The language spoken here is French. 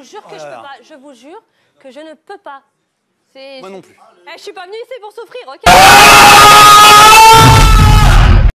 vous jure que je peux pas. Je vous jure que je ne peux pas. Moi non plus. Je suis pas venue ici pour souffrir, ok?